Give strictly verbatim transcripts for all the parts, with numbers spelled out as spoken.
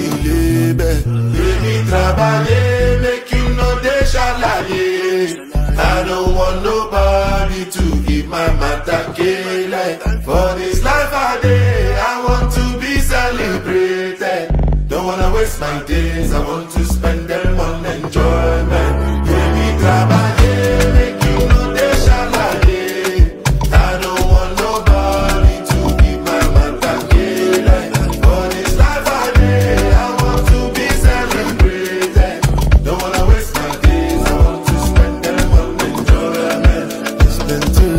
Trabalhei, make you no deixa lie. I don't want nobody to give my matter like. For this life I day, I want to be celebrated. Don't wanna waste my days, I want to spend them on enjoyment. Baby, trabalhei, make you no deixa lie. I don't want nobody to give my matter like. For this life I day, I want to be celebrated. Don't wanna waste my days, I want to spend them on enjoyment. It's been too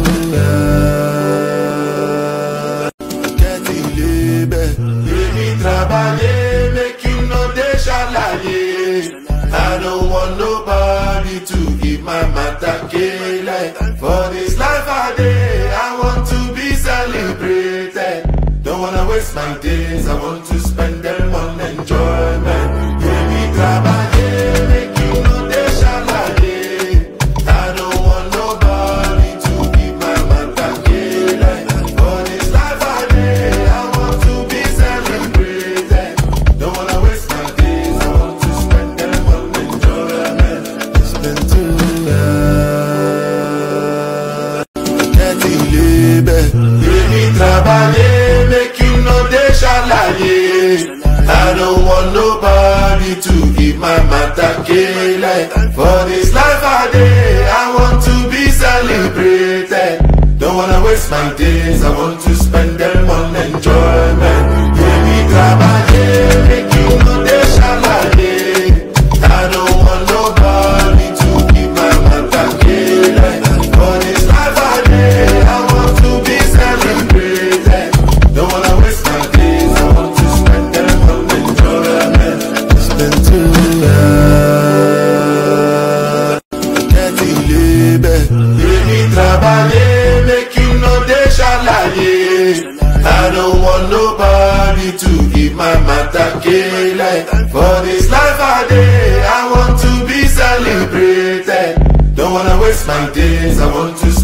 long, getting labor. Baby, trabalhei, make you no deixa lie. I don't want nobody to give my matter like. For this life I day, I want to be celebrated. Don't wanna waste my days, I want to spend them on enjoyment. Baby, trabalhei, make you no deixa lie. I don't want nobody to give my matter like. For this life I day, I want to be celebrated. Don't wanna waste my days, I want to spend them on enjoyment. It's been too long, getting labor. Baby, trabalhei, make you no deixa lie. I don't want nobody to give my matter like. For this life I day, I want to be celebrated. Don't wanna waste my days, I want to spend them on enjoyment. Baby, trabalhei, make you no deixa lie. I don't want nobody to give my matter like. For this life I day, I want to be celebrated. Don't wanna waste my days, I want to spend them on enjoyment. It's been too long, getting labor. Baby, trabalhei, make you no deixa lie. I don't want nobody to give my matter like. For this life I day, I want to be celebrated. Don't wanna waste my days, I want to